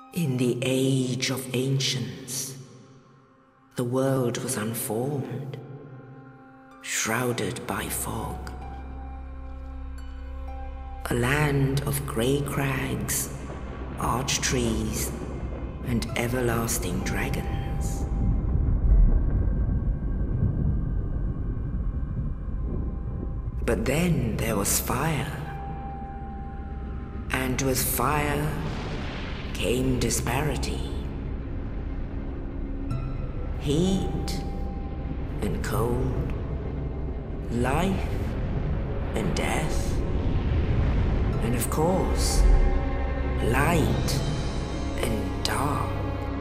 In the age of ancients, the world was unformed, shrouded by fog. A land of grey crags, arched trees, and everlasting dragons. But then there was fire, and with fire came disparity. Heat and cold, life and death, and of course, light and dark.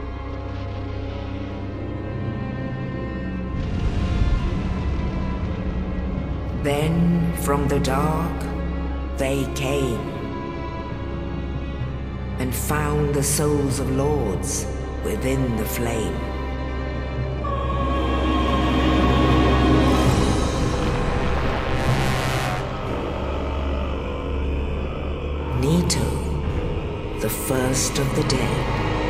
Then from the dark they came and found the souls of lords within the flame. Nito, the first of the dead.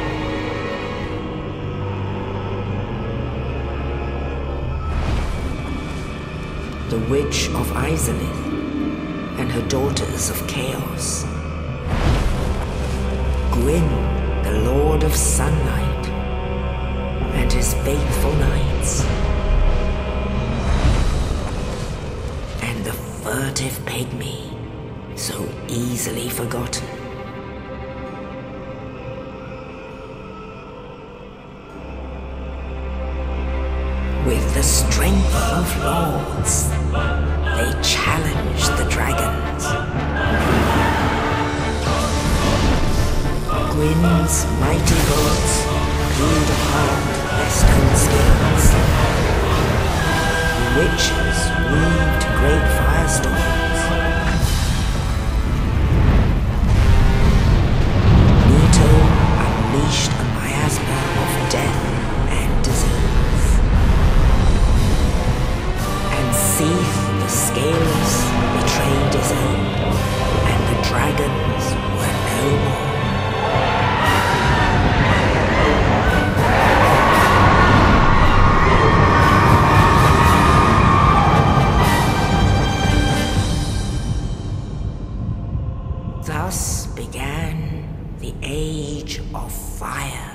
The Witch of Izalith and her daughters of Chaos. Gwyn, the Lord of Sunlight, and his faithful knights. And the furtive pygmy, so easily forgotten. With the strength of lords, they challenged the dragons. Gwyn's mighty gods peeled apart their stone skills. The witches weaved great firestorms. Nito unleashed a miasma of death and disease. And Seath, the Scaleless, betrayed his own, and the dragons were no more. Thus began the Age of Fire.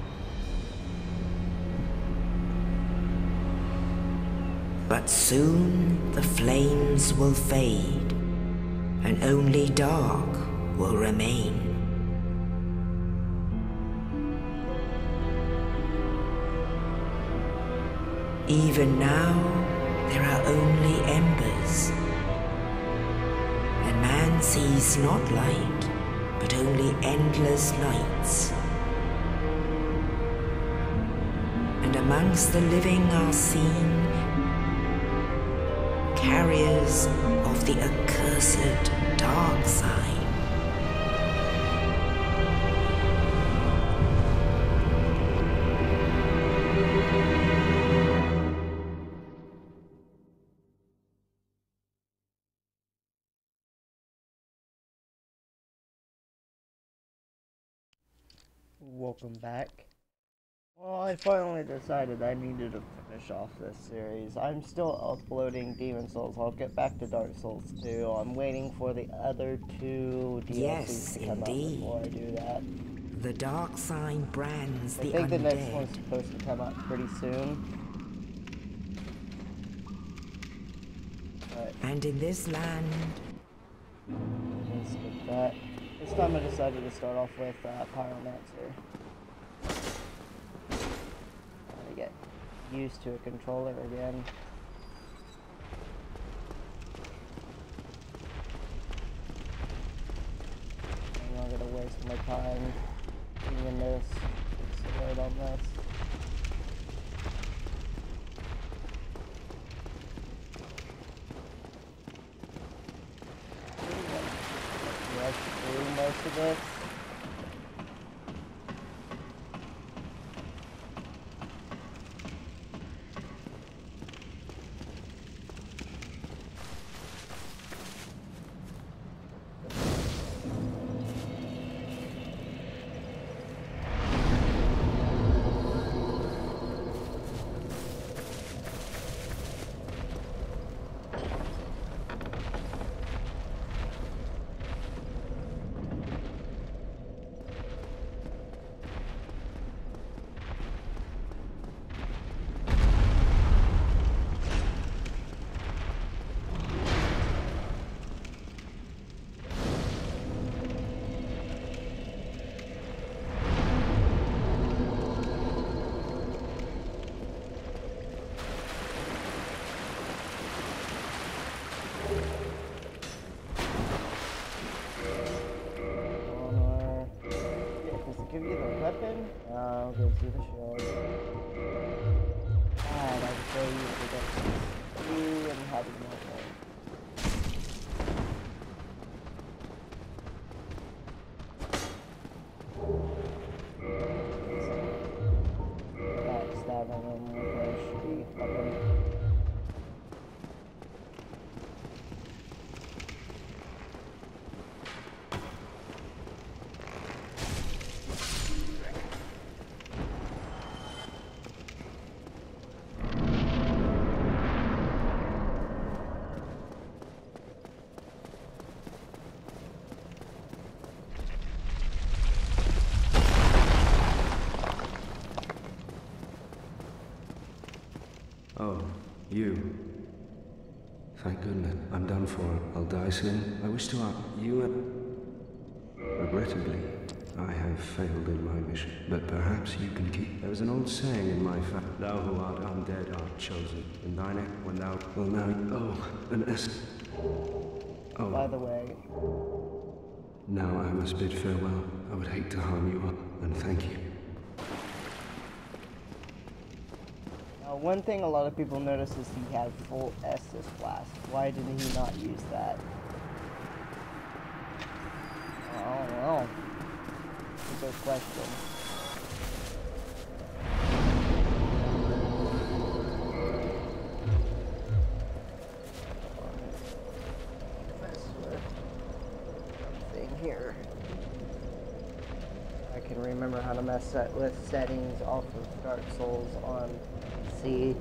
But soon the flames will fade, and only dark will remain. Even now, there are only embers. And man sees not light, but only endless nights. And amongst the living are seen carriers of the accursed dark side. Welcome back. Well, I finally decided I needed to finish off this series. I'm still uploading Demon Souls. I'll get back to Dark Souls 2. I'm waiting for the other two DLCs to come out before I do that. The dark side brands the undead. I think the next one's supposed to come out pretty soon. But and in this land, let's skip that. This time I decided to start off with Pyromancer. To get used to a controller again. I'm not gonna waste my time doing this. Let's on this. Rush through most of this. give you the weapon? No, gives you the shield. God, I'm so used to getting you and having more points. Backstabbing him with a shitty weapon. Oh, you. Thank goodness. I'm done for. I'll die soon. I wish to ask you and... Regrettably, I have failed in my mission. But perhaps you can keep... There is an old saying in my family. Thou who art undead art chosen. In thine neck when thou... Well now... Oh, an S... Oh. By the way... Now I must bid farewell. I would hate to harm you all. And thank you. One thing a lot of people notice is he had full Estus Blast. Why didn't he not use that? I don't know. It's a good question. Something here. I can remember how to mess with settings off of Dark Souls on C.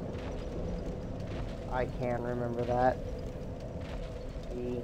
I can remember that. C.